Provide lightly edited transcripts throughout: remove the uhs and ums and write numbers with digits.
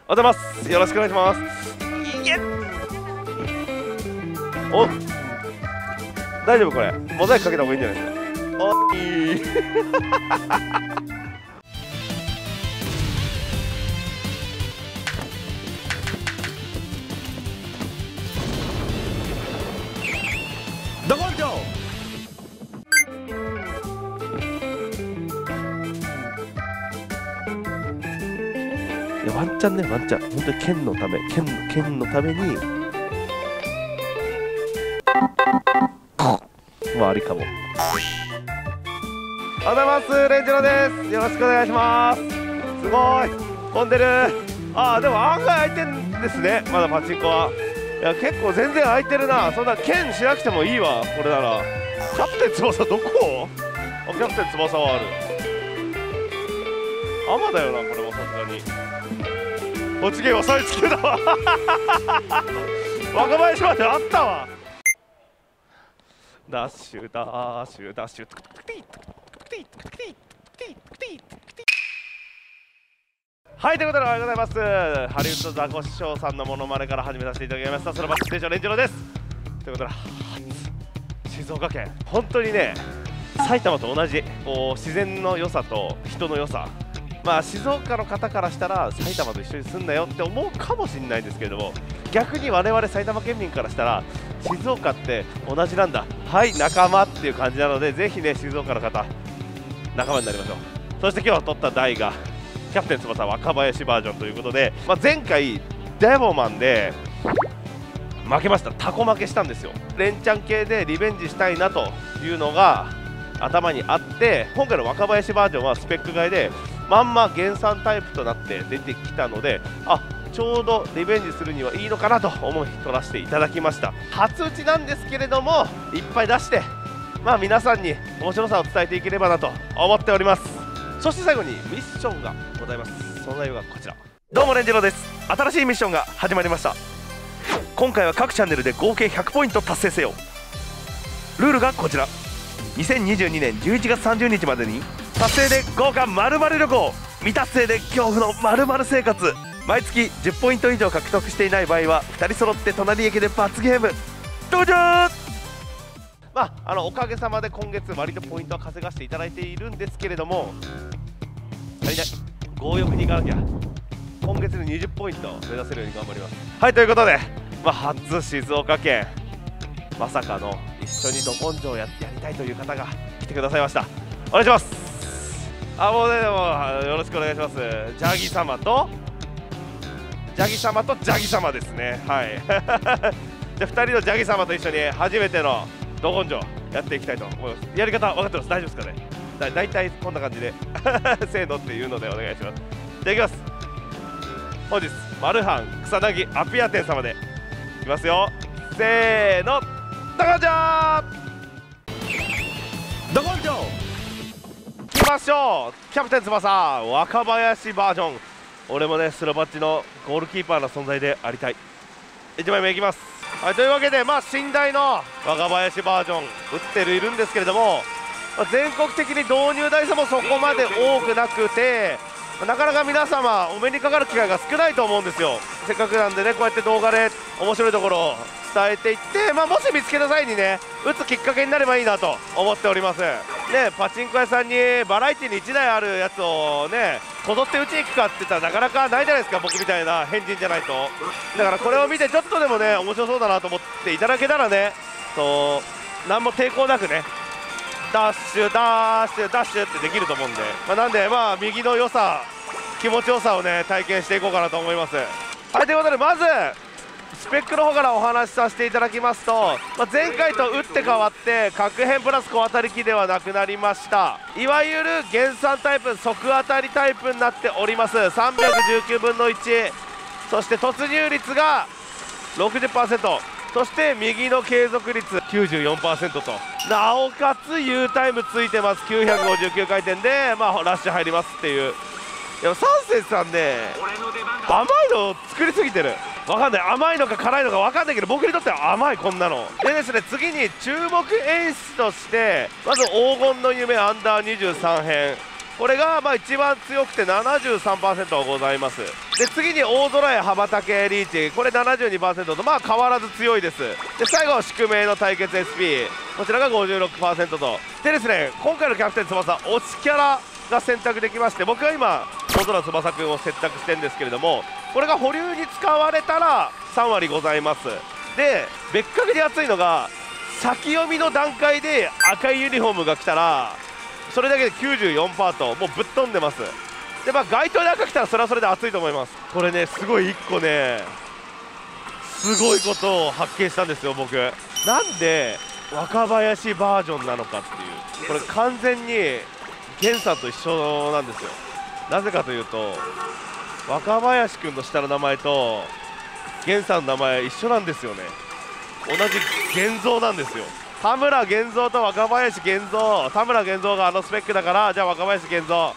おはようございます。よろしくお願いします。いけ。お、大丈夫これ。モザイクかけた方がいいんじゃないですか。おい。どこんちょ。いやワンチャンね、ワンチャン本当に県のため、県のためにまあありかも。おはようございます。レンジロです。よろしくお願いします。すごい混んでる。ああでも案外空いてんですね。まだパチンコは。いや結構全然空いてるな。そんな県しなくてもいいわこれなら。キャプテン翼どこ？あ、キャプテン翼はある。アマだよなこれもさすがに。落ちゲーは最地球だわ。若林まであったわ。ダッシュダッシュダッシュ。はい、ということでおはようございます。ハリウッドザコシショウさんのモノマネから始めさせていただきました。そのバックステージのレンジロです。ということで静岡県本当にね埼玉と同じこう自然の良さと人の良さ。まあ静岡の方からしたら埼玉と一緒に住んだよって思うかもしれないんですけれども、逆に我々埼玉県民からしたら静岡って同じなんだ、はい仲間っていう感じなので、ぜひね静岡の方仲間になりましょう。そして今日取った台がキャプテン翼若林バージョンということで、前回デモマンで負けました。タコ負けしたんですよ。連チャン系でリベンジしたいなというのが頭にあって、今回の若林バージョンはスペック外でまんま原産タイプとなって出てきたので、ちょうどリベンジするにはいいのかなと思い取らせていただきました。初打ちなんですけれどもいっぱい出して、皆さんに面白さを伝えていければなと思っております。そして最後にミッションがございます。その内容がこちら。どうもレンジローです。新しいミッションが始まりました。今回は各チャンネルで合計100ポイント達成せよ。ルールがこちら。2022年11月30日までに達成で豪華〇〇旅行、未達成で恐怖の〇〇生活。毎月10ポイント以上獲得していない場合は2人揃って隣駅で罰ゲーム。登場。おかげさまで今月割とポイントは稼がせていただいているんですけれども、足りない。強欲にいかなきゃ。今月で20ポイント目指せるように頑張ります。はい、ということで、初静岡県まさかの一緒にど根性をやりたいという方が来てくださいました。お願いします。もうね、でもよろしくお願いします。ジャギ様とジャギ様ですね。はい。じゃあ2人のジャギ様と一緒に初めてのど根性やっていきたいと思います。やり方分かってます？大丈夫ですかね？だいたいこんな感じでせーのっていうのでお願いします。じゃあいきます。本日マルハン草薙アピア店様でいきますよ。せーの、ど根性ど根性いきましょう。キャプテン翼若林バージョン。俺もねスロバッチのゴールキーパーの存在でありたい。1枚目いきます。はい、というわけで寝台の若林バージョン打っているんですけれども、全国的に導入台数もそこまで多くなくて、なかなか皆様お目にかかる機会が少ないと思うんですよ。せっかくなんでね、こうやって動画で面白いところを伝えていって、もし見つけた際にね打つきっかけになればいいなと思っております。パチンコ屋さんにバラエティに1台あるやつをねこぞって打ちに行くかって言ったらなかなかないじゃないですか、僕みたいな変人じゃないと。だからこれを見てちょっとでもね面白そうだなと思っていただけたらね、何も抵抗なくねダッシュダッシュダッシュってできると思うんで、なんで右の良さ気持ちよさをね体験していこうかなと思います。はい、ということでまずスペックの方からお話しさせていただきますと、前回と打って変わって角変プラス小当たり機ではなくなりました。いわゆる原産タイプ即当たりタイプになっております。319分の1、そして突入率が 60%、 そして右の継続率 94% と、なおかつ U タイムついてます。959回転でラッシュ入りますっていう。いやサンセスさんね甘いの作りすぎてる。わかんない、甘いのか辛いのかわかんないけど僕にとっては甘い。こんなのでですね、次に注目演出としてまず黄金の夢アンダー23編、これが一番強くて 73% ございます。 で次に大空へ羽ばたけリーチ、これ 72% とまあ変わらず強いです。で最後宿命の対決 SP、 こちらが 56% とでですね、今回のキャプテン翼推しキャラが選択できまして、僕は今大空翼くんを選択してるんですけれども、これが保留に使われたら3割ございます。で別格に熱いのが先読みの段階で赤いユニフォームが来たらそれだけで 94% ともうぶっ飛んでます。でまあ街頭で赤来たらそれはそれで熱いと思います。これねすごい1個ねすごいことを発見したんですよ僕。なんで若林バージョンなのかっていう、これ完全に源さんと一緒なんですよ。なぜかというと若林くんの下の名前と源さんの名前一緒なんですよね。同じ源三なんですよ。田村源三と若林源三、田村源三があのスペックだから、じゃあ若林源三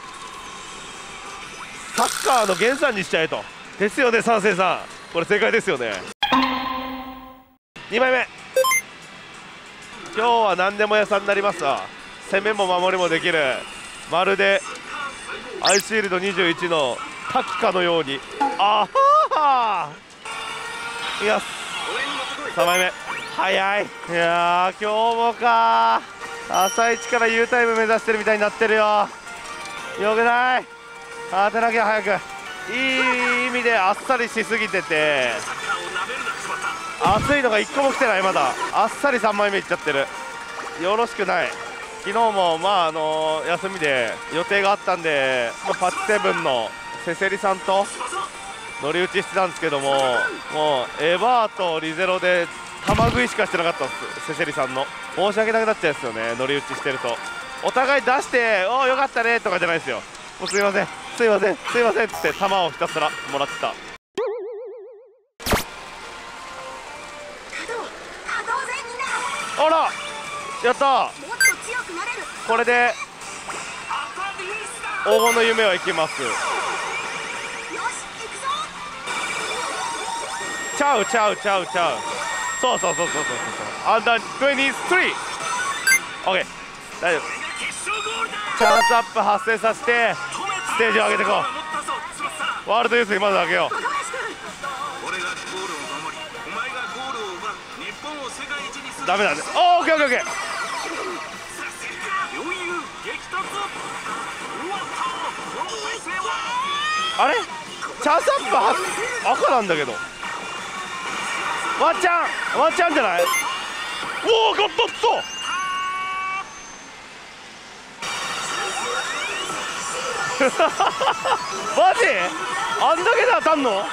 サッカーの源さんにしちゃえと。ですよね三世さん、これ正解ですよね。2枚目、今日は何でも屋さんになりますわ。攻めも守りもできる、まるでアイシールド21の滝かのように。あはー、いきます。3枚目早い。いやー今日もかー、朝一から U タイム目指してるみたいになってるよ。よくない、当てなきゃ早く。いい意味であっさりしすぎてて熱いのが1個も来てない。まだあっさり3枚目いっちゃってる。よろしくない。昨日もまあ休みで予定があったんで、パッチセブンのせせりさんと乗り打ちしてたんですけども、もうエバーとリゼロで玉食いしかしてなかったんです、せせりさんの。申し訳なくなっちゃうんですよね、乗り打ちしてると。お互い出して「おおよかったね」とかじゃないですよ。もうすいませんすいませんすいませんって玉をひたすらもらってた。あらやった、これで黄金の夢はいきます。ちゃうちゃうちゃうちゃう、そうそうそうそうそうそう、アンダー23。 OK 大丈夫、チャンスアップ発生させてステージを上げていこう。ワールドユースにまず上げよう。ダメだね。オーケーオーケーオーケー。あれチャンスアップは赤なんだけど、ワンチャンワンチャンじゃない。おおゴッドッとマジあんだけで当たんの。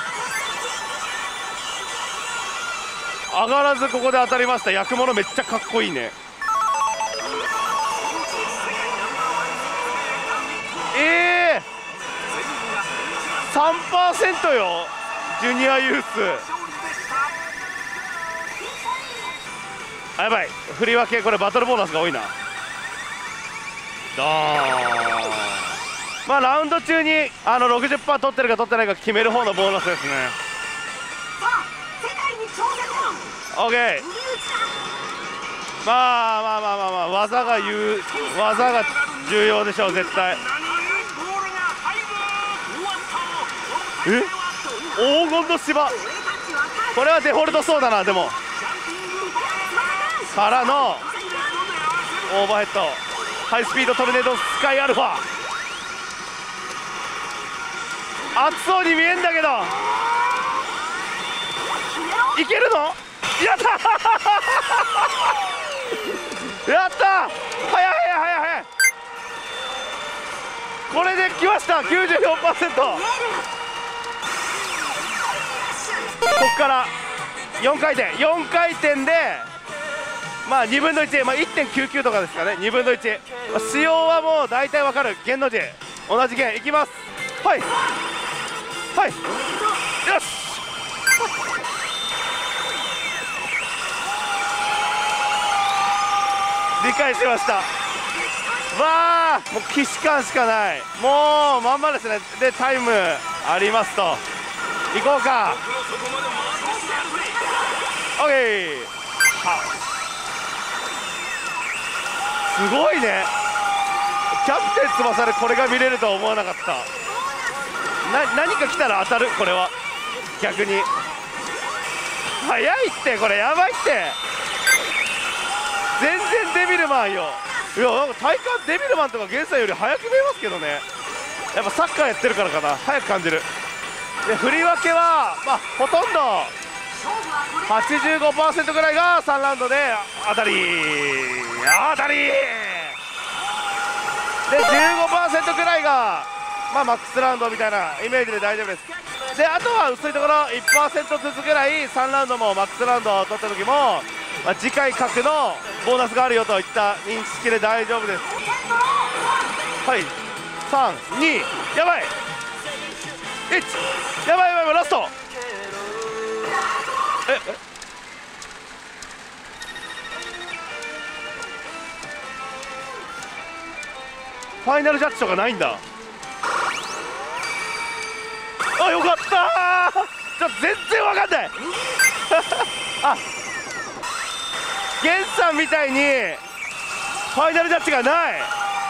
上がらずここで当たりました。焼くものめっちゃかっこいいね。3% よジュニアユース。あやばい、振り分けこれバトルボーナスが多いな。まあラウンド中に60% 取ってるか取ってないか決める方のボーナスですね。オッケー。まあまあまあまあまあ、技が重要でしょう絶対。え黄金の芝、これはデフォルトそうだな。でもからのオーバーヘッドハイスピードトルネードスカイアルファ、熱そうに見えんだけどいけるの。やったやった、早い早い早い早い。これできました 94%。 ここから4回転4回転でまあ2分の1、まあ、1.99 とかですかね。2分の1、仕様はもう大体わかる。弦の字同じ弦いきます。はいはい、よし理解しました。わあもう既視感しかない。もうまんまですね。でタイムありますと行こうか。オッケー。すごいね、キャプテン翼でこれが見れるとは思わなかった。 何か来たら当たる。これは逆に早いって、これやばいって。全然デビルマンよ。いやなんか体感デビルマンとかゲンさんより速く見えますけどね。やっぱサッカーやってるからかな、速く感じる。で振り分けはまあほとんど 85% ぐらいが3ラウンドで当たりで 15% ぐらいがまあマックスラウンドみたいなイメージで大丈夫です。であとは薄いところ 1% ずつぐらい3ラウンドもマックスラウンドを取った時も、まあ、次回角のボーナスがあるよといった認識で大丈夫です。はい3、2、やばい1、やばいラスト。ファイナルジャッジとかないんだ。あ、よかったー。全然わかんないあ、ゲンさんみたいにファイナルジャッジがない。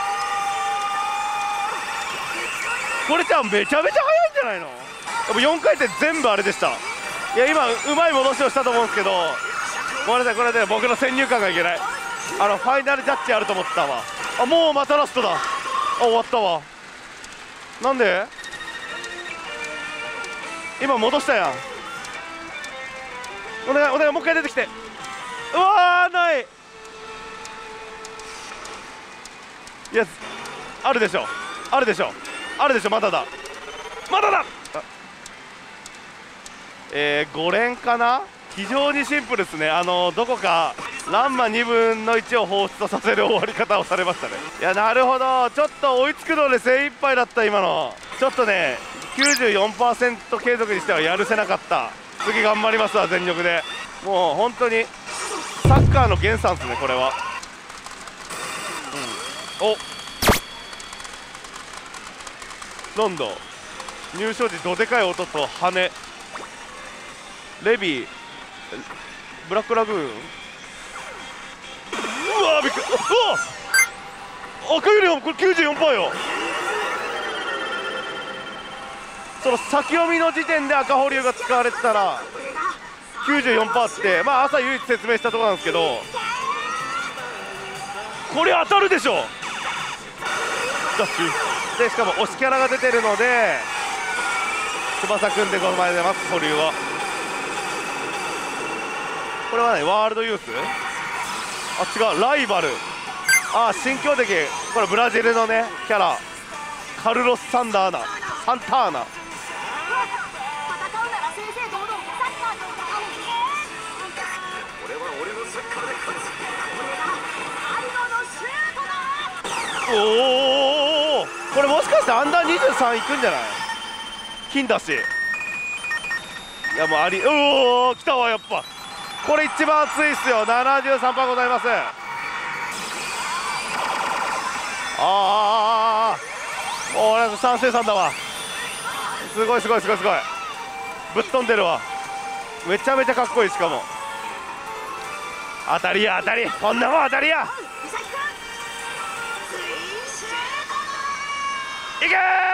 これじゃめちゃめちゃ速いんじゃないの。やっぱ4回転全部あれでした。いや今うまい戻しをしたと思うんですけど、ごめんなさい、これで僕の先入観がいけない。ファイナルジャッジあると思ったわ。あ、もうまたラストだ。あ、終わったわ。なんで今戻したやん。お願いもう一回出てきて。うわー、ない。いやあるでしょまだだ5連かな。非常にシンプルですね。どこかランマ2分の1を放出とさせる終わり方をされましたね。いやなるほど、ちょっと追いつくので精一杯だった今の。ちょっとね 94% 継続にしてはやるせなかった。次頑張りますわ全力で。もう本当にサッカーの原産ですねこれは。なんだ入賞時どでかい音と羽。レビーブラックラグーン。うわーびっくり。うわ赤ユニフォームこれ 94% よ。その先読みの時点で赤保留が使われてたら 94% ってまあ朝唯一説明したところなんですけど、これ当たるでしょ。でしかも推しキャラが出てるので翼くんでございます。保留はこれはねワールドユース、あ違うライバル、あ新強敵、これブラジルのねキャラカルロス・サンターナ。おお、これもしかしてアンダー23いくんじゃない。金だし。いやもうおお来たわ。やっぱこれ一番熱いっすよ。73%ございます。おなんか三星さんだわ。すごいぶっ飛んでるわ。めちゃめちゃかっこいい。しかも当たりやこんなもん当たりや。いけ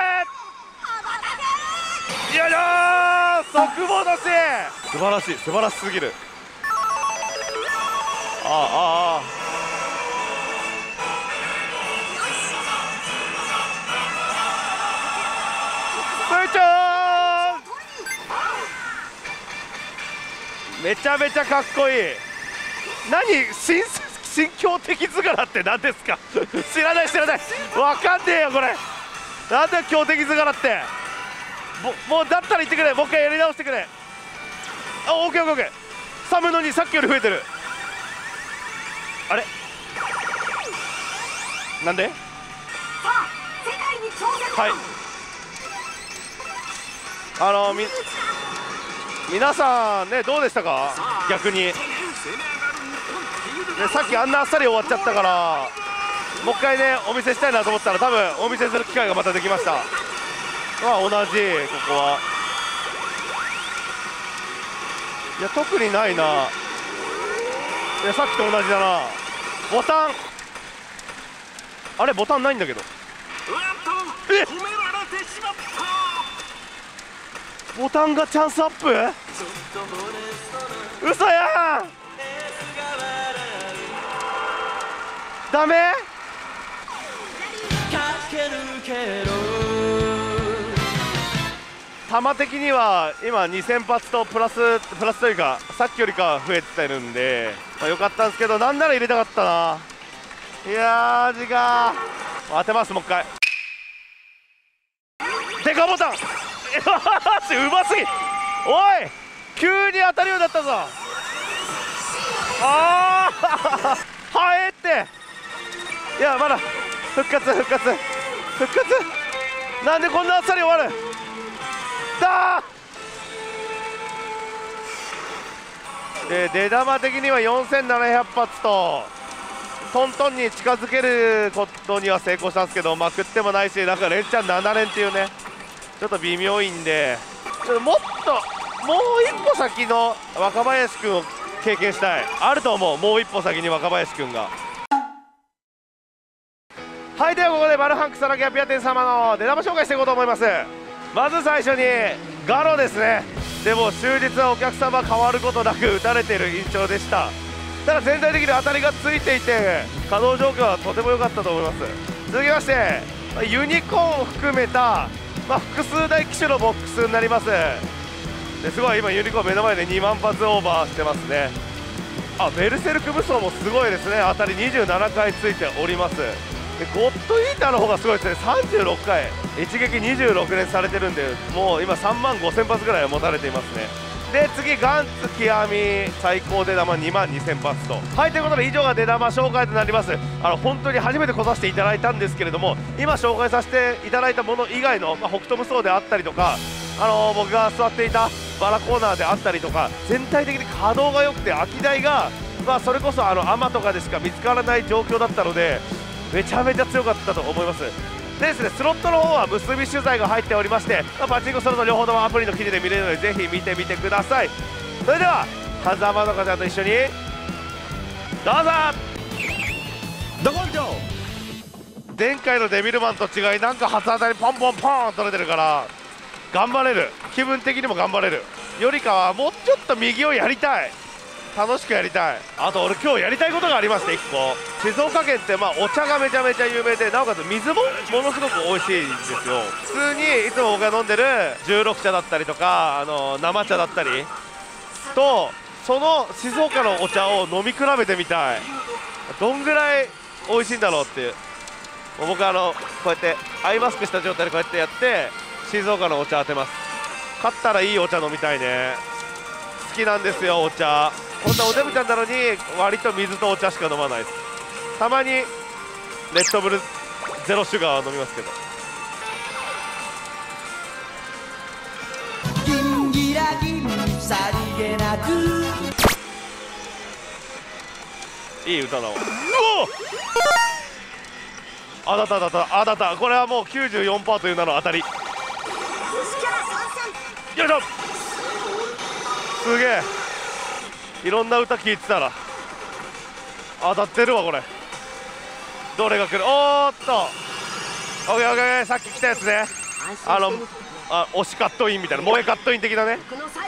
ー、よいしょー、速報だし。素晴らしすぎる。スイちゃんめちゃめちゃかっこいい。何新強敵図柄って何ですか知らないわかんねえよこれ。なんだよ強敵図柄って。もうだったら言ってくれ。もう一回やり直してくれ。オッケー3分の2、さっきより増えてる。あれなんではい皆さんねどうでしたか。逆にねさっきあんなあっさり終わっちゃったからもう一回ねお見せしたいなと思ったら多分お見せする機会がまたできました。まあ同じここは。いや特にないな。いやさっきと同じだな。ボタンボタンないんだけど。 ボタンがチャンスアップ、嘘やん、ダメ。弾的には今2000発とプラスというかさっきよりかは増えてるんで、よかったんですけど、なんなら入れたかったな。いやー時間当てます。もう一回デカボタンうますぎ。おい急に当たるようになったぞ。ああはえって、いやまだ復活なんでこんなあっさり終わるだー。で出玉的には4700発とトントンに近づけることには成功したんですけど、まくってもないし、なんか連チャン7連っていうね、ちょっと微妙いんで、ちょっともう一歩先の若林君を経験したい。あると思う、もう一歩先に若林君が。はい、ではここでマルハン草薙アピア店様の出玉紹介していこうと思います。まず最初にガロですね。でも終日はお客様変わることなく打たれている印象でした。ただ全体的に当たりがついていて稼働状況はとても良かったと思います。続きましてユニコーンを含めた、複数台機種のボックスになります。ですごい今ユニコーン目の前で2万発オーバーしてますね。ベルセルク武装もすごいですね。当たり27回ついております。でゴッドイーターの方がすごいですね。36回一撃26連されてるんで、もう今3万5000発ぐらい持たれていますね。で次ガンツ極み最高出玉2万2000発と。はい、ということで以上が出玉紹介となります。本当に初めて来させていただいたんですけれども、今紹介させていただいたもの以外の、北斗無双であったりとか、僕が座っていたバラコーナーであったりとか、全体的に稼働が良くて空き台が、それこそアマとかでしか見つからない状況だったので、めちゃめちゃ強かったと思います。でですね、スロットの方は結び取材が入っておりまして、パチンコスロット両方ともアプリの記事で見れるのでぜひ見てみてください。それでは狭間の方と一緒にどうぞ。ど根性。前回のデビルマンと違い、なんか初当たりポンポンポン取れてるから頑張れる。気分的にも頑張れるよりかはもうちょっと右をやりたい。楽しくやりたい。あと俺今日やりたいことがありまして、1個静岡県ってお茶がめちゃめちゃ有名で、なおかつ水もものすごく美味しいんですよ。普通にいつも僕が飲んでる16茶だったりとか生茶だったりと、その静岡のお茶を飲み比べてみたい。どんぐらい美味しいんだろうっていう。僕こうやってアイマスクした状態でこうやってやって静岡のお茶当てます。勝ったらいいお茶飲みたいね。好きなんですよお茶。こんなおデブちゃんなのに割と水とお茶しか飲まないです。たまにレッドブルゼロシュガーは飲みますけど。ギンギラギンさりげなくいい歌だわ。うお、当たった。これはもう 94% という名の当たり。よいしょ。すげえ、いろんな歌聴いてたら当たってるわ。これどれが来る。おーっと、オッケー、さっき来たやつね。推しカットインみたいな、萌えカットイン的なね。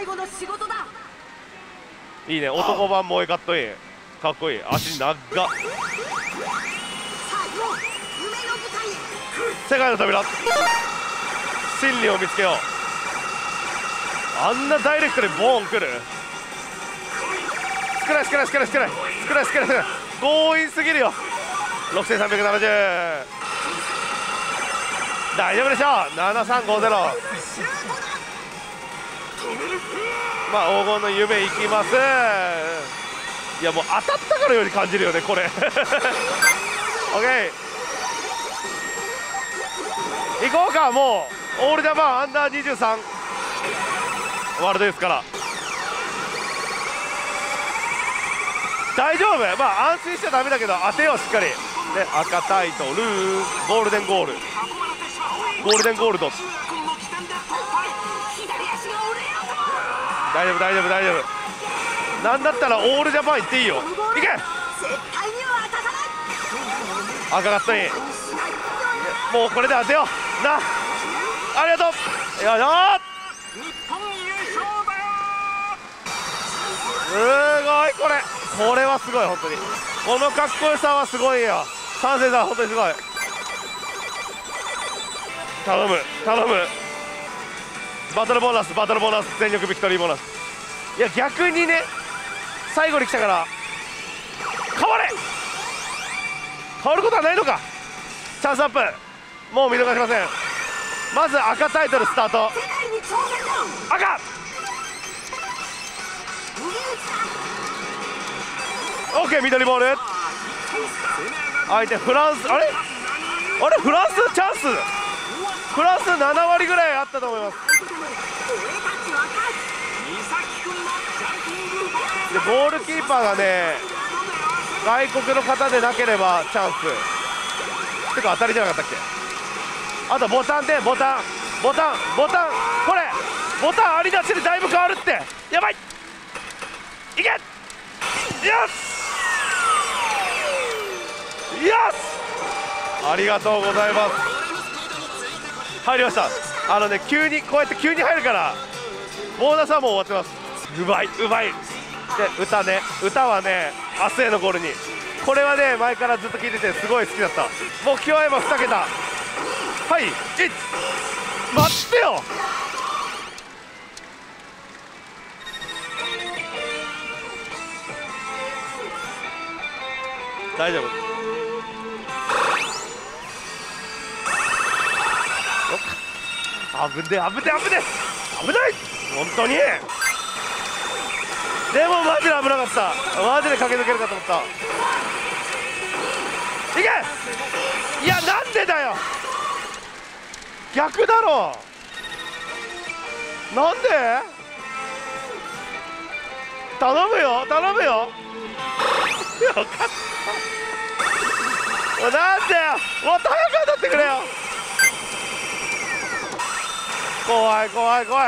いいね、男版萌えカットインかっこいい。足長っ。世界の扉、真理を見つけよう。あんなダイレクトでボーン来る。少ない強引すぎるよ。6370大丈夫でしょう。7350。黄金の夢いきます。いやもう当たったからように感じるよねこれ。オッケー、行こうか。もうオールジャパンアンダー23ワールドですから大丈夫。安心しちゃダメだけど当てようしっかり。で赤タイトルゴールデンゴールド。大丈夫。なんだったらオールジャパン行っていいよ。いけ。赤カットイン。もうこれで当てような。ありがとう。よいしょ。 これはすごい。本当にこのかっこよさはすごいよ。三世さん本当にすごい。頼む頼む。バトルボーナスバトルボーナス、全力ビクトリーボーナス。いや逆にね、最後に来たから変われ、変わることはないのか。チャンスアップ、もう見逃しません。まず赤タイトルスタート。赤オッケー、緑ボール。相手フランス、あれフランスチャンス、フランス7割ぐらいあったと思います。でゴールキーパーがね、外国の方でなければチャンス。てか当たりじゃなかったっけ。あとボタンでボタン、これボタンありだしでだいぶ変わるって。やばい、いけ、よしありがとうございます。入りました。急にこうやって急に入るからボーナスはもう終わってます。うまいうまい。で歌はね、明日へのゴールに、これはね前からずっと聞いててすごい好きだった。目標は今2桁。はい、待ってよ。大丈夫。危ねえ危ない本当に。でもマジで危なかった。マジで駆け抜けるかと思った。いけ、いやなんでだよ、逆だろ。なんで。頼むよよかった。なんでよ、もっと早く当たってくれよ。怖いよ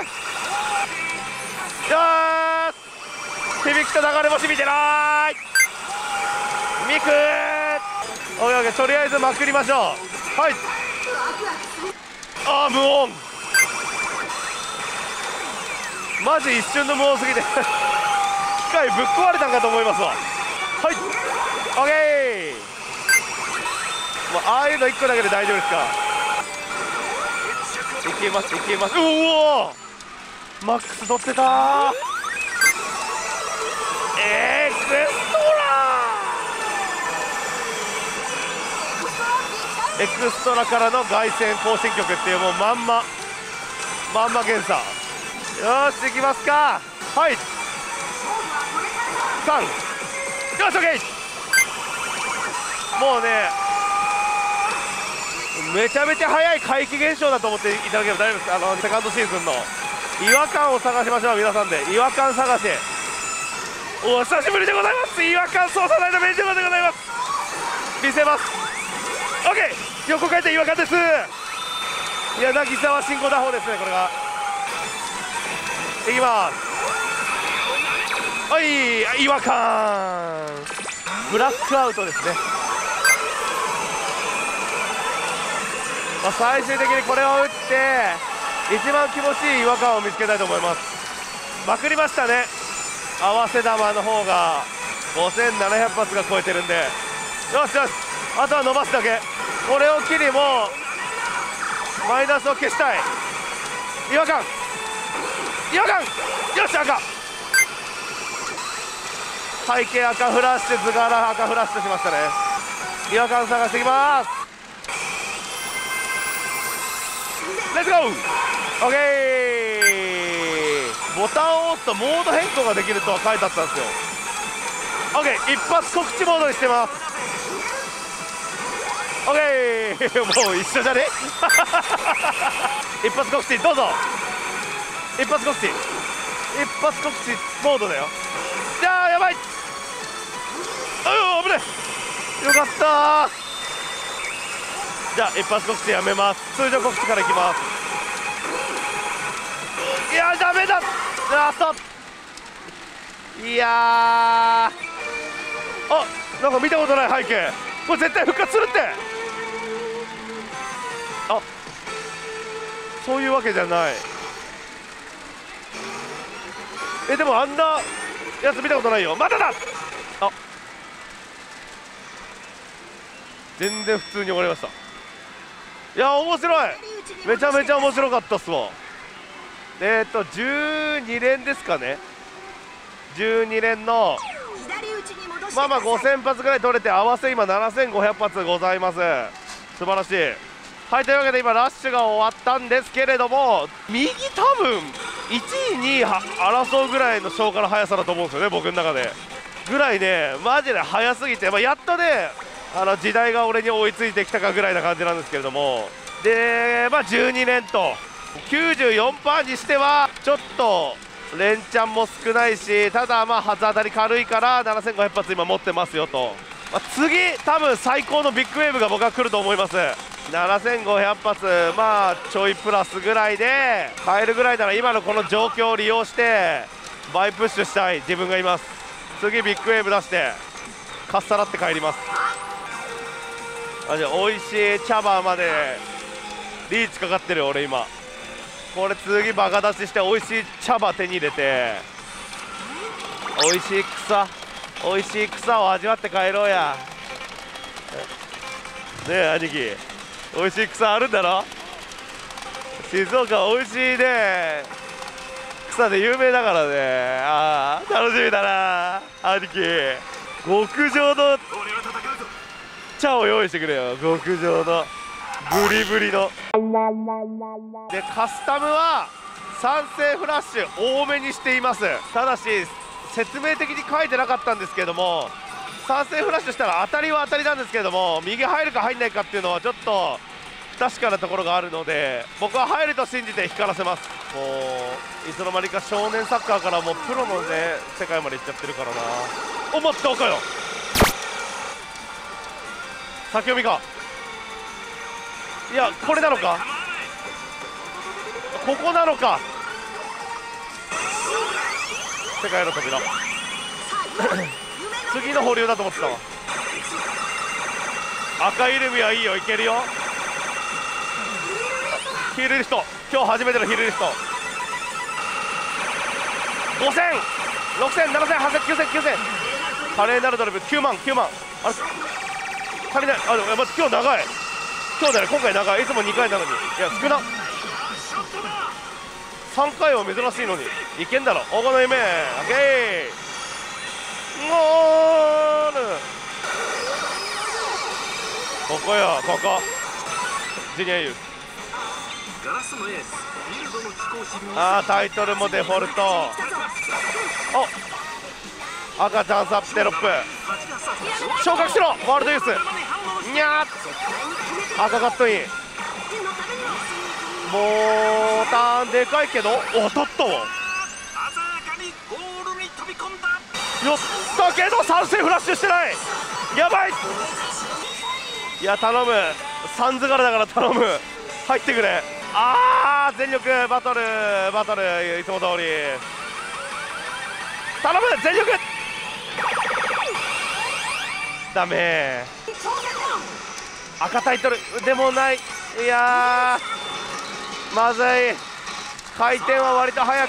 ーし、響きと流れ星見てない。ミクー、オッケー、とりあえずまくりましょう。はい、無音、マジ一瞬の無音すぎて機械ぶっ壊れたんかと思いますわ。はい、オッケー。もうああいうの1個だけで大丈夫ですか。いけます。うおー、マックス取ってたー。エクストラからの凱旋行進曲っていう、もうまんま原作。よし行きますか。はい、3、よし OK。 もうねめちゃめちゃ早い怪奇現象だと思っていただければ大丈夫です。セカンドシーズンの違和感を探しましょう。皆さんで違和感探し、お久しぶりでございます。違和感操作台のメンジョーでございます。見せます。 OK、 横回転違和感です。柳沢慎吾打法ですね、これが。いきます。はい、違和感ブラックアウトですね。最終的にこれを打って一番気持ちいい違和感を見つけたいと思います。まくりましたね。合わせ球の方が5700発が超えてるんで、よし、あとは伸ばすだけ。これを機にもうマイナスを消したい。違和感、よし、赤、背景赤フラッシュ、図柄赤フラッシュしましたね。違和感探していきます。レッツゴー。 OK、 ボタンを押すとモード変更ができるとは書いてあったんですよ。 OK、 一発告知モードにしてます。 OK もう一緒じゃね一発告知どうぞ。一発告知モードだよ。じゃあやばい、危ない、よかったー。じゃあ一発告知やめます。通常告知からいきます。いやダメだ、ラスト。いやなんか見たことない背景、これ絶対復活するって。そういうわけじゃない。でもあんなやつ見たことないよ。まただ。あ、全然普通に終わりました。いや面白い、めちゃめちゃ面白かったっすわ。12連ですかね。12連のまあ5000発ぐらい取れて、合わせ今7500発ございます。素晴らしい。はい、というわけで今ラッシュが終わったんですけれども、右多分1位2位争うぐらいの消化の速さだと思うんですよね、僕の中で。ぐらいね、マジで速すぎて、やっとね時代が俺に追いついてきたかぐらいな感じなんですけれども、で12連と94% にしてはちょっと連チャンも少ないし、ただ初当たり軽いから7500発今持ってますよと。次多分最高のビッグウェーブが僕は来ると思います。7500発ちょいプラスぐらいで買えるぐらいなら、今のこの状況を利用して倍プッシュしたい自分がいます。次ビッグウェーブ出してかっさらって帰ります。美味しい茶葉までリーチかかってるよ俺今。これ次バカ出しして美味しい茶葉手に入れて、美味しい草を味わって帰ろうや。ねえ兄貴、美味しい草あるんだろ。静岡美味しいね、草で有名だからね。ああ楽しみだな兄貴。極上の茶を用意してくれよ。極上のブリブリので、カスタムは酸性フラッシュ多めにしています。ただし説明的に書いてなかったんですけども、酸性フラッシュしたら当たりは当たりなんですけども、右入るか入んないかっていうのはちょっと不確かなところがあるので、僕は入ると信じて光らせます。もういつの間にか少年サッカーからもうプロのね世界まで行っちゃってるからな。お待っておかよ、先読みか。いやこれなのか、ここなのか。世界の扉次の保留だと思ってたわ。赤いルミはいいよ、いけるよ。ヒールリフト、今日初めてのヒールリフト。5000、6000、7000、8000、9000、9000。華麗なるドリブル9万、9万。あれ足りない。待って、今日長い。今日だね、今回長い。いつも2回なのに。いや少な。3回は珍しいのにいけんだろ。おこの夢オッケーゴール。ここよ、ここジュニアユース。タイトルもデフォルト。お赤チャンスアップテロップ昇格しろワールドユース。にゃー赤カットイン。ボタンでかいけど当たったわ。やったけど賛成フラッシュしてない。やばい。いや頼む、サンズ柄だから頼む、入ってくれ。全力バトルいつも通り頼む、全力。ダメ、赤タイトルでもない。いやまずい。回転は割と早く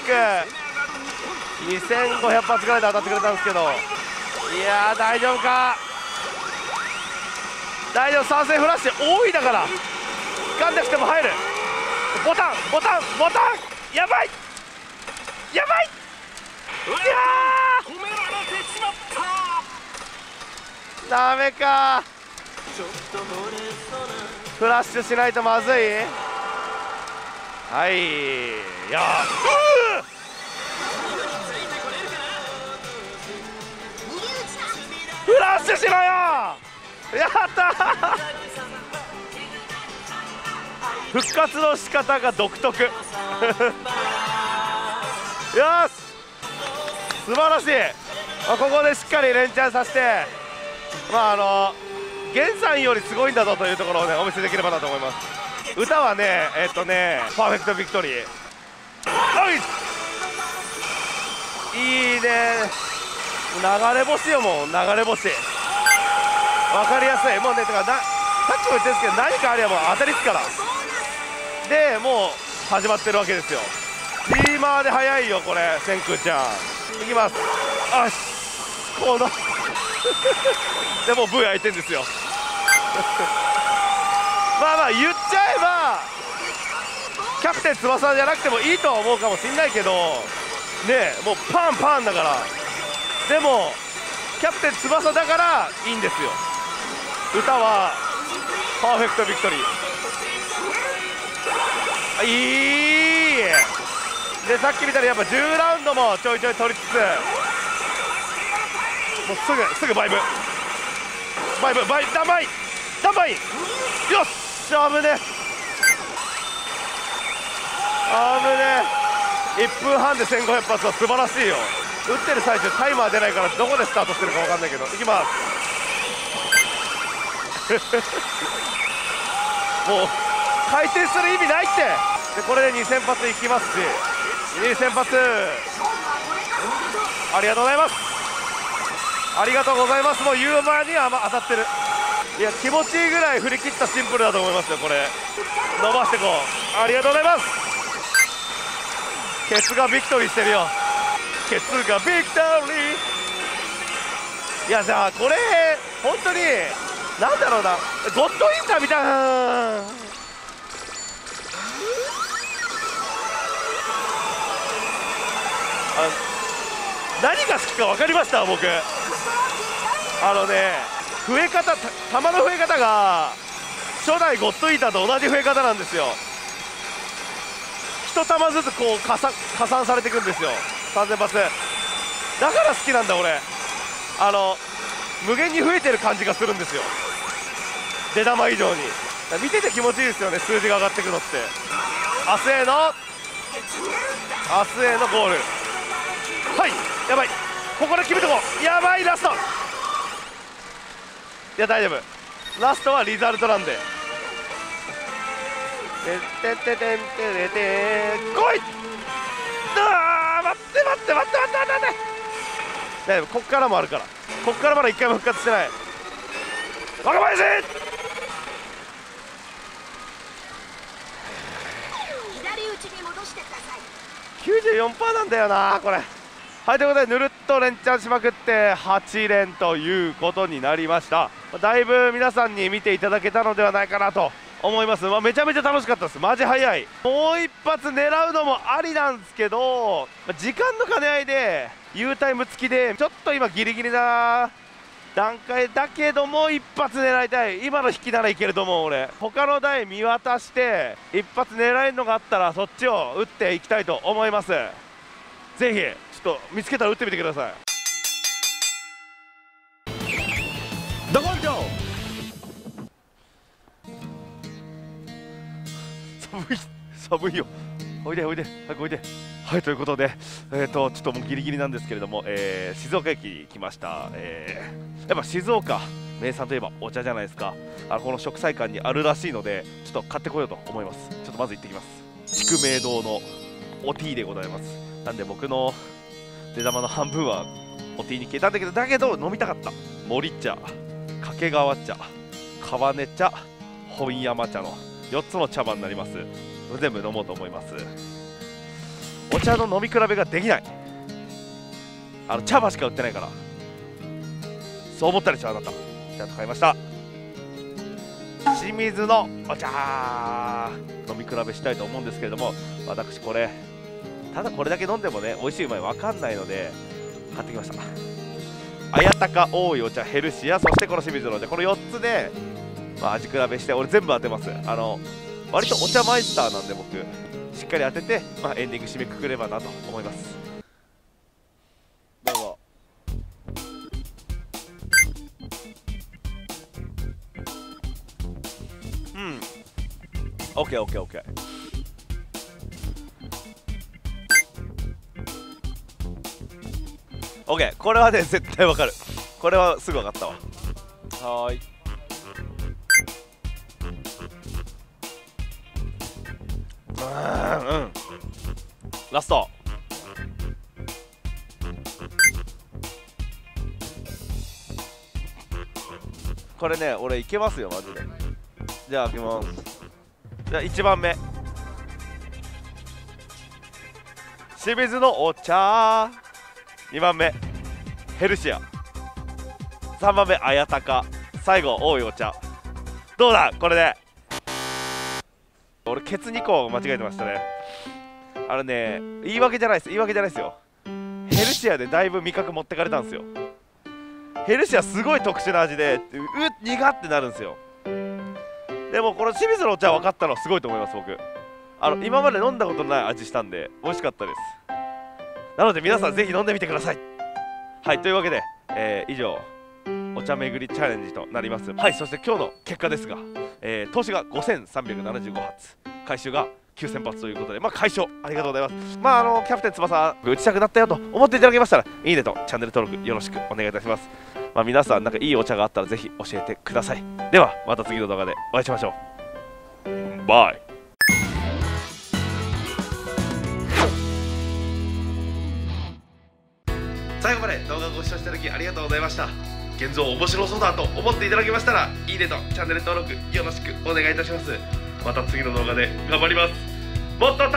2500発ぐらいで当たってくれたんですけど、いや大丈夫か。大丈夫、賛成フラッシュ多いだから掴んできても入る。ボタンやばいやばい。いやダメか。フラッシュしないとまずい。はい、いやフラッシュしろよ。やったー復活の仕方が独特よし素晴らしい。ここでしっかり連チャンさせて、源さんよりすごいんだぞというところをねお見せできればなと思います。歌はねパーフェクトビクトリー。いいね、流れ星よ。もう流れ星分かりやすい。もうね、さっきも言ってるんですけど、何かありゃもう当たりっすから。でもう始まってるわけですよ。リーマーで速いよこれ、千空ちゃんいきます。 あしこのでもブー開いてんですよまあまあ言っちゃえばキャプテン翼じゃなくてもいいとは思うかもしんないけどねえ、もうパンパンだから。でもキャプテン翼だからいいんですよ。歌はパーフェクトビクトリーいいで、さっき見たらやっぱ10ラウンドもちょいちょい取りつつ、もうすぐバイブダンバイよし危ね1分半で1500発は素晴らしいよ。打ってる最中タイマー出ないからどこでスタートしてるか分かんないけど、いきますもう回転する意味ないって。でこれで2000発いきますし、2000発ありがとうございます。もう言う前には当たってる。いや気持ちいいぐらい振り切ったシンプルだと思いますよ。これ伸ばしてこう。ありがとうございます。ケツがビクトリーしてるよ。ケツがビクトリー。いやじゃあこれ本当になんだろうな、ゴッドインターみたいな。何が好きか分かりました僕。増え方、弾の増え方が初代ゴッドイーターと同じ増え方なんですよ。1弾ずつこう加算されていくんですよ。3000発だから好きなんだ俺。無限に増えてる感じがするんですよ、出玉以上に。見てて気持ちいいですよね、数字が上がっていくのって。明日へのゴール。はい、やばい、ここで決めとこう。やばい、ラスト。いや大丈夫、ラストはリザルトなんで。てんてんてんてんてんてん、来い。あー待って、大丈夫、こっからもあるから。こっからまだ1回も復活してない。若林左打ちに戻してください。 94% なんだよなこれ。はい、ということでぬるっと連チャンしまくって8連ということになりました。だいぶ皆さんに見ていただけたのではないかなと思います。めちゃめちゃ楽しかったです。マジ早い。もう一発狙うのもありなんですけど、時間の兼ね合いで U タイム付きでちょっと今ギリギリな段階だけども一発狙いたい。今の引きならいけると思う俺。他の台見渡して一発狙えるのがあったらそっちを打っていきたいと思います。ぜひちょっと見つけたら打ってみてください。どこんちょ寒いよ。おいで早くおいで。はい、ということでちょっともうギリギリなんですけれども、静岡駅来ました。やっぱ静岡名産といえばお茶じゃないですか。この食祭館にあるらしいのでちょっと買ってこようと思います。ちょっとまず行ってきます。筑明堂のおティーでございます。なんで僕の出玉の半分はおティーに消えたんだけど飲みたかった。森茶、掛川茶、川根茶、本山茶の4つの茶葉になります。全部飲もうと思います。お茶の飲み比べができない。茶葉しか売ってないから。そう思ったでしょあなた。ちゃんと買いました。清水のお茶飲み比べしたいと思うんですけれども、私これただこれだけ飲んでもね美味しいうまい分かんないので買ってきました。綾鷹多いお茶、ヘルシア、そしてこの清水のお茶、この4つで、味比べして俺全部当てます。割とお茶マイスターなんで僕しっかり当てて、エンディング締めくくればなと思います。どうぞ。オッケー。オッケー、これはね絶対わかる。これはすぐわかったわ。はーい。ラスト。これね俺いけますよマジで。じゃあ開けます。じゃあ1番目清水のお茶。2番目ヘルシア、3番目綾鷹、最後多いお茶。どうだこれで。俺ケツ2個間違えてましたね。言い訳じゃないです、言い訳じゃないですよ。ヘルシアでだいぶ味覚持ってかれたんですよ。ヘルシアすごい特殊な味で苦ってなるんですよ。でもこの清水のお茶分かったのはすごいと思います。僕今まで飲んだことない味したんで美味しかったです。なので皆さんぜひ飲んでみてください。はい、というわけで、以上お茶巡りチャレンジとなります。はい、そして今日の結果ですが、投資が5375発、回収が9000発ということで、解消ありがとうございます。キャプテン翼打ちたくなったよと思っていただけましたらいいねとチャンネル登録よろしくお願いいたします。皆さんなんかいいお茶があったらぜひ教えてください。ではまた次の動画でお会いしましょう。バイ。最後まで動画をご視聴していただきありがとうございました。現像面白そうだと思っていただけましたらいいねとチャンネル登録よろしくお願いいたします。また次の動画で頑張ります。もっと